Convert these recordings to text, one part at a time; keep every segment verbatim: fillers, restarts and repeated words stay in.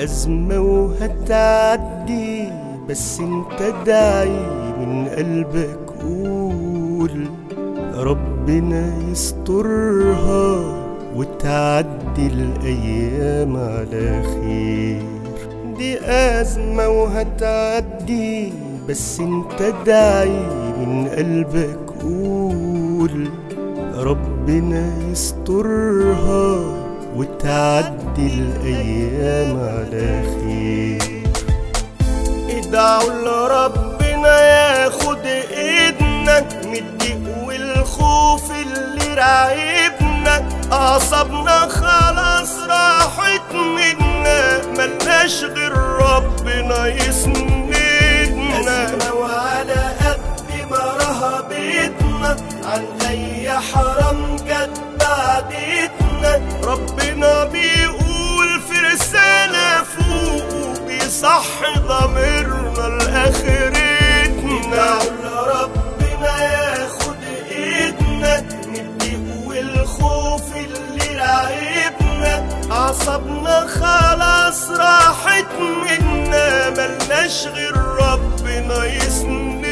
أزمة وهتعدي، بس انت داعي من قلبك قول ربنا يسترها وتعدي الأيام على خير. دي أزمة وهتعدي، بس انت داعي من قلبك قول ربنا يسترها وتعدي الأيام على خير. ادعوا لربنا ياخد ايدنا من الضيق والخوف اللي راعبنا، أعصابنا خلاص راحت منا، ملناش غير ربنا يسندنا. أزمة وعلى قد ما رهبتنا عن أي حرام جت بعدتنا، ربنا بيقول في رسالة فوق بيصحي ضميرنا لآخرتنا. ربنا ياخد ايدنا من الضيق والخوف اللي راعبنا، أعصابنا خلاص راحت منا، ملناش غير ربنا يسندنا.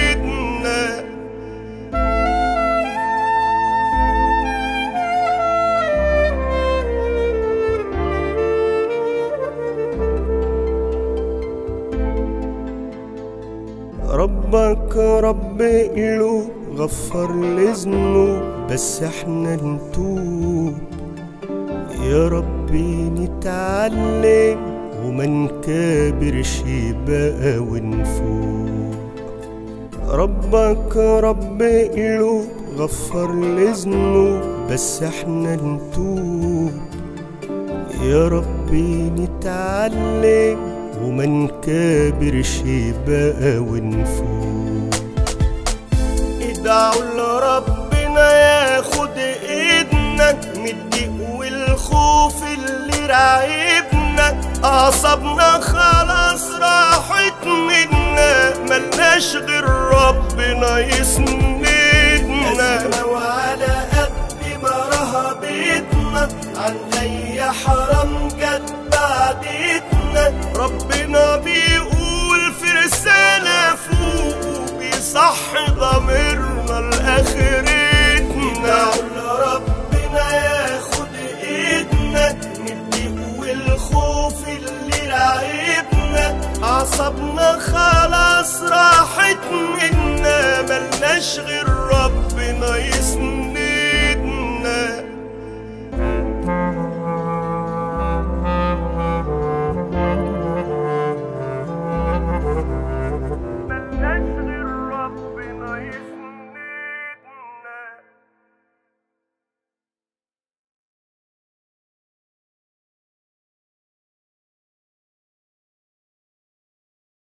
ربك رب قلوب غفر لذنوب، بس احنا نتوب يا ربي نتعلم وما نكابرش بقى ونفوق. ربك رب قلوب غفر لذنوب، بس احنا نتوب يا ربي نتعلم وما نكابرش بقى ونفوق. ادعوا لربنا ياخد ايدنا من الضيق والخوف اللي راعبنا، أعصابنا خلاص راحت منا، ملناش غير ربنا يسندنا. أزمة وعلى قد ما رهبتنا عن أي حرام جت بعدتنا، ربنا بيقول في رسالة فوق بيصحي ضميرنا لآخرتنا. ربنا ياخد ايدنا من الضيق والخوف اللي راعبنا، أعصابنا خلاص راحت منا، ملناش غير ربنا يسندنا.